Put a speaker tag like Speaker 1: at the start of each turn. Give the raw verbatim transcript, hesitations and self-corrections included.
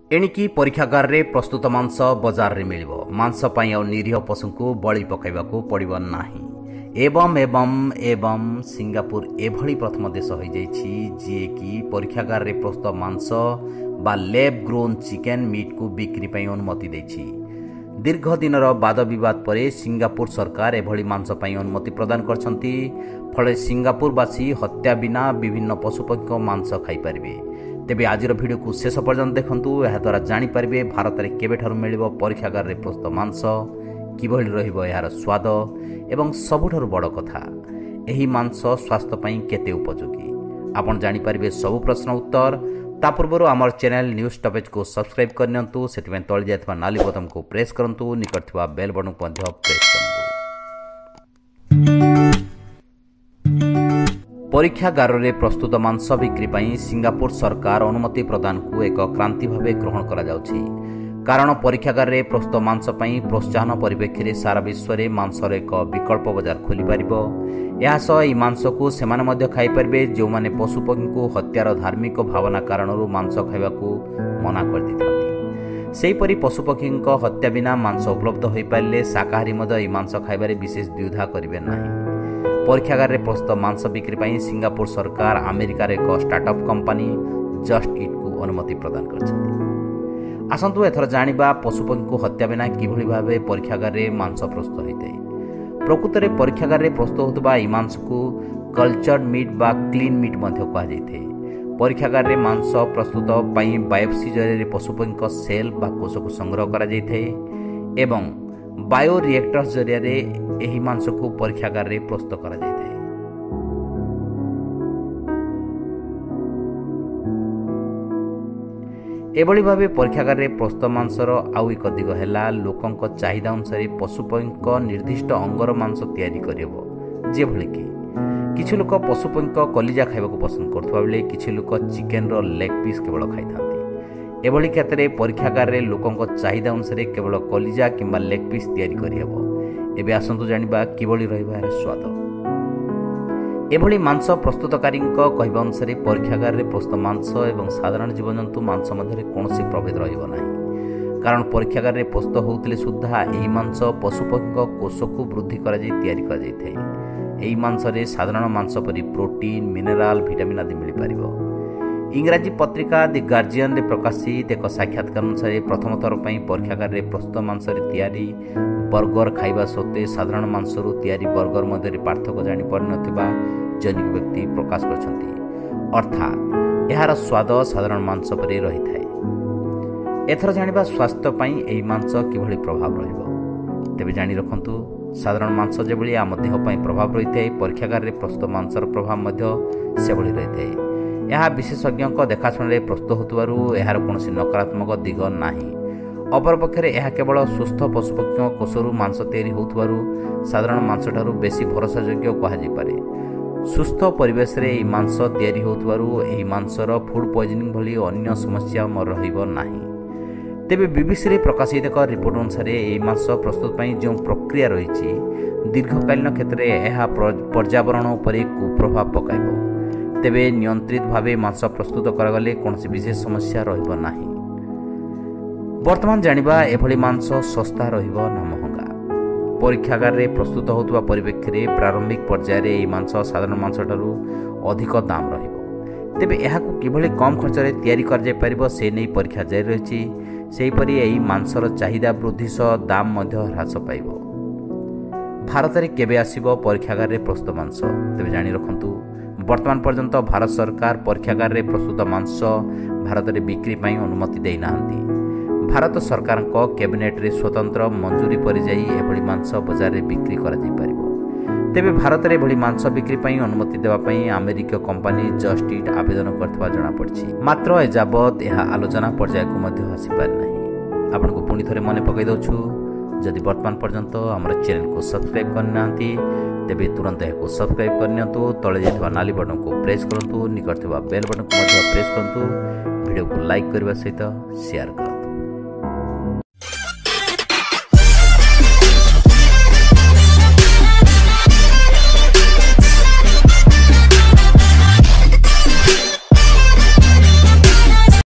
Speaker 1: एणिकी परीक्षागार रे प्रस्तुत मांस बाजार रे मिलिबो। मांस पई आ निरीह पशु को बळी पकाइबाकू पड़िबो नाही। एवं एवं एवं सिंगापुर एभली प्रथम देश हो जाइछि जे कि परीक्षागार रे प्रस्तुत मांस बा लैब ग्रोन चिकेन मीट को बिक्री पई अनुमति दैछि। दीर्घ दिनर वाद विवाद परे सिंगापुर सरकार एभली मांस पई अनुमति प्रदान करछंती। फले सिंगापुरवासी हत्या बिना विभिन्न पशुपक्षी मांस खाई परिबे। तेबे आजिर भिडियो को शेष पर्यंत देखंतु। एहा द्वारा जानि परिबे भारत रे केबेठारु मिलिबो परीक्षागार रे प्रस्तुत मांस, किभली रहिबो एहार स्वाद एवं सबुठारु बड़ कथा एही मांस स्वास्थ्य पई केते उपयोगी। आपण जानि परिबे सब प्रश्न उत्तर। ता पूर्वरु आमर चैनल न्यूज स्टॉपेज को सब्सक्राइब करनियंतु। सेतिबे तळि जायथवा नाली बटन को प्रेस करंतु। निकट थवा बेल बटन को मध्य प्रेस करंतु। परीक्षागार रे प्रस्तुत मांस बिक्री पई सिंगापुर सरकार अनुमति प्रदान को एक क्रांति भावे ग्रहण करा जाउछि। कारण परीक्षागार रे प्रस्तुत मांस पई प्रोत्साहन परिप्रेक्षी सारा विश्व रे मांसर एक विकल्प बाजार खोली पारिबो। या सह ई मांस को सेमाने मध्य खाई परिबे जो माने पशुपक्षी को हत्यार धार्मिक भावना कारणरू मांस खाइबा को मना कर दिथांती। सेहीपरि पशुपक्षी हत्या बिना मांस उपलब्ध हो पारे शाकाहारी मध्य ई मांस खाइबारे विशेष द्विधा करिवे नाही। परीक्षागार रे प्रस्तुत मांस बिक्री पई सिंगापुर सरकार अमेरिकार एक स्टार्टअप कंपनी जस्ट इट को अनुमति प्रदान करछंती। आसंतु एथर जानिबा पशुपक्षी को हत्या बिना किभली भाबे परीक्षागार रे मांस प्रस्तुत होइतै। प्रकृत रे परीक्षागार रे प्रस्तुत होतबा ई मांस को कल्चर्ड मीट बा क्लीन मीट मध्य कहा जायथे। परीक्षागार रे मांस प्रस्तुत पई बायोप्सी जरिए रे पशुपक्षी सेल बा कोष को संग्रह करा जायथे एवं बायो रिएक्टर्स जरिया रे एही मांस को परीक्षागार रे प्रस्तुत करा जायथे। एभली भावे परीक्षागार रे प्रस्तुत मांसर आउ एक दिग हैला लोकंक चाहिदा अनुसार पशुपक्षी निर्दिष्ट अंगर मांस तैयारी करिवो। जे भली कि किछि लोक पशुपक्षी कलिजा खाइबा को पसंद करथुवा बेले किछि लोक चिकेन रो लेग पीस केवल खाइथांती। एभली क्षेत्र में परीक्षागार रे लोकंक चाहिदा अनुसार केवल कलिजा किंबा लेग पीस तैयारी करिवो। एबे आसंतु जानिबा किभली रहिबा एहार स्वाद। एभली मांस प्रस्तुतकारी कहवा अनुसार परीक्षागार रे प्रस्तुत मांस एवं साधारण जीवजंतु मांस मध्य कौनसी प्रभेद रहिबो नाही। कारण परीक्षागार रे प्रस्तुत होउतले सुद्धा एही मांस पशुपक्षी कोष को वृद्धि करा जाय तैयारी करा जायथे। एही मांस रे साधारण मांस परि प्रोटीन, मिनेराल, विटामिन आदि मिलि पारिबो। इंग्राजी पत्रिका दि गार्जियन रे प्रकाशित एक साक्षात्कार अनुसार प्रथम थर पई परीक्षागार रे प्रस्तुत मांस रे तैयारी बर्गर खाइबा सत्वे साधारण मांसरू तैयारी बर्गर मध्य पार्थक्य जानि पारनथिबा जनिक व्यक्ति प्रकाश करछंती। अर्थात एहार स्वाद साधारण मांस परि रहिथाय। एथर जानिबा स्वास्थ्य पई एही मांस किभली प्रभाव रहिबो। तेबे जानि रखंतु साधारण मांस जेभली आम देह पई प्रभाव रहिथाय परीक्षागार रे प्रस्तुत मांसर प्रभाव मध्य सेभली रहिथाय। यह विशेषज्ञ देखाशुण प्रस्तुत होतबारु एहार कौनसी नकारात्मक दिग नाही। अपरपक्षे यह केवल सुस्थ पशुपक्षी कोषरू मांस तैयारी होतबारु साधारण मांस ठारू बेसी भरोसायोग्य कहा जाय पारे। सुस्थ परिवेश रे मांस तैयारी होतबारु एही मांसर फूड पॉइजनिंग भली अन्य समस्या रहिबो नाही। तेबे बीबीसी रे प्रकाशित एक रिपोर्ट अनुसार एही मांस प्रस्तुत पई जो प्रक्रिया रहिछि दीर्घकालीन क्षेत्र में यह पर्यावरण उपर कुप्रभाव पकाइबो। तेबे नियंत्रित भावे मांस प्रस्तुत करागले कौनसी विशेष समस्या रहिबो नाही। वर्तमान जानिबा एभली मांस सस्ता रहिबो ना महंगा। परीक्षागार रे प्रस्तुत होतबा परिप्रेक्षी प्रारंभिक पर्याय रे एही मांस साधारण मांस ठारू अधिक दाम रहिबो। तेबे एहाकू किभली कम खर्च रे तैयारी कर जाय परिबो से नै परीक्षा जारी रहिछि। सेही परि एही मांसर चाहिदा वृद्धि सह दाम मध्य ह्रास पाइबो। भारत रे केबे आसीबो परीक्षागार रे प्रस्तुत मांस? तेबे जानि रखंतु वर्तमान पर्यंत भारत सरकार परीक्षागार रे प्रस्तुत मांस भारत रे बिक्री पई अनुमति देई नाहंती। भारत सरकार को कैबिनेट रे स्वतंत्र मंजूरी पर जाई एभली मांस बाजार रे बिक्री करा जाय परिबो। तेबे भारत रे एभली मांस बिक्री पई अनुमति देबा पई अमेरिका कंपनी जस्ट इट आवेदन करथबा जणा पड़छि। मात्र एजाबत एहा आलोचना पर्याय को मध्य आसी पार नाही। आपन को पुनी थरे मने पकई दउछु जदि वर्तमान पर्यंत हमर चैनल को सब्सक्राइब करनांती तेबे तुरंत एको सब्सक्राइब करनियंतु। तळे जेथवा नाली बटन को प्रेस करंतु। निकट थवा बेल बटन को मध्य प्रेस करंतु। वीडियो को लाइक करबा सहित शेयर करंतु।